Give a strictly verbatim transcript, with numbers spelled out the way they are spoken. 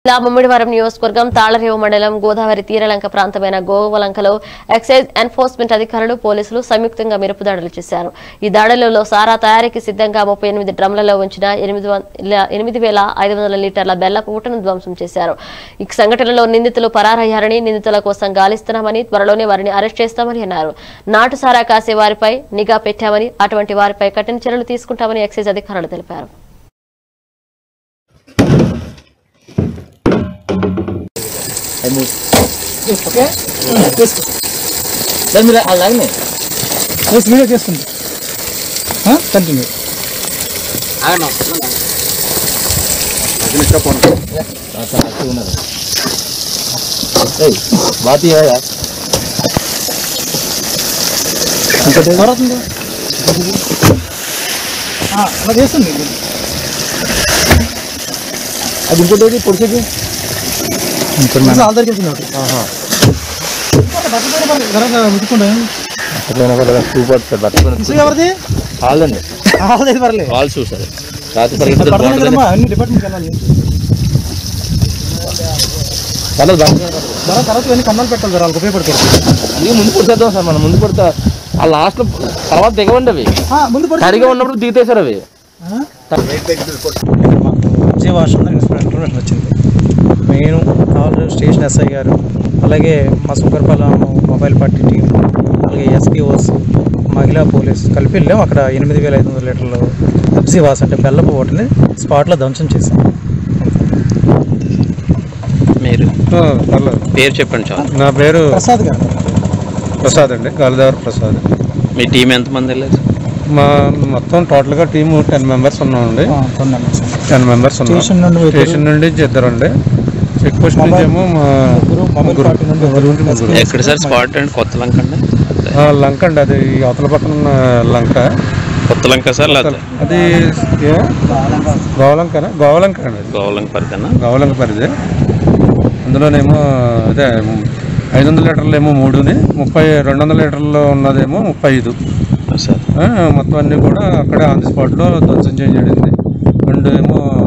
ముమ్మిడివరం నియోజకవర్గం తాళరేవు మండలం గోదావరి తీరలంక ప్రాంతమైన గోవలంకలో ఎక్సైజ్ ఎన్ఫోర్స్మెంట్ అధికారులు పోలీసులు సంయుక్తంగా మిరపు దాడులు చేశారు. ఈ దాడులలో సారా తయారీకి సిద్ధంగా ముప్పై ఎనిమిది డ్రమ్లలో ఉంచిన ఎనిమిది వేల ఐదు వందల లీటర్ల బెల్లపు ఊటను ధ్వంసం చేశారు. ఈ సంఘటనలో నిందితులు పరారయ్యారని, నిందితుల కోసం గాలిస్తున్నామని, త్వరలోనే వారిని అరెస్ట్ చేస్తామని అన్నారు. నాటు సారా కాసే వారిపై నిఘా పెట్టామని, అటువంటి వారిపై కఠిన చర్యలు తీసుకుంటామని ఎక్సైజ్ అధికారులు తెలిపారు. ఓకే దాని మీద అలాగనే ప్లస్ వీడియో చేస్తుంది కంటిన్యూ బాత్ అలా చేస్తుంది అది ఇంకోటి పొడిచేది కన్నాలు పెట్టాలి సార్ వాళ్ళకి ఉపయోగపడతారు. అందుకే ముందు కొట్టేద్దాం సార్, మనం ముందు కొడతా ఆ లాస్ట్ లో తర్వాత దిగవండి అవి సరిగా ఉన్నప్పుడు దిగుతాయి సార్ అవి. విజయవాడ ఇన్స్పెక్టర్ వచ్చింది. నేను ఆల్రెడీ స్టేషన్ ఎస్ఐ గారు, అలాగే మా సుగర్పాలెం మొబైల్ పార్టీ టీం, అలాగే ఎస్పీఓస్, మహిళా పోలీస్ కలిపి వెళ్ళాం. అక్కడ ఎనిమిది వేల ఐదు వందల లీటర్లు అబ్జివాస్ అంటే బెల్లపు ఓటుని స్పాట్లో ధ్వంసం చేశాం. మీరు పేరు చెప్పండి సార్. నా పేరు ప్రసాద్ గారు. ప్రసాద్ అండి, గాలిదావర్ ప్రసాద్. మీ టీం ఎంతమంది వెళ్ళారు? మా మొత్తం టోటల్గా టీము టెన్ మెంబర్స్ ఉన్నామండి. టెన్ మెంబర్స్ ఉన్నాం. స్టేషన్ నుండి ఇద్దరు అండి, చెక్ పోస్ట్ నుంచి ఏమో మా ఎక్కడ సార్ స్పాట్ అండి? కొత్త లంక అండి? లంక అండి, అది అవతల పక్కన ఉన్న లంక. కొత్త లంక సార్? అది గోవలంకనా? గోవలంక అండి. గోవలంక పరిధేనా? గోవలంక పరిధి. అందులోనేమో అదే ఐదు వందల లీటర్లు ఏమో మూడుని, ముప్పై రెండు వందల లీటర్లు ఉన్నదేమో ముప్పై ఐదు సార్. మొత్తం అన్నీ కూడా అక్కడే ఆన్ ది స్పాట్లో ధ్వంసం చేయడం జరిగింది. రెండు ఏమో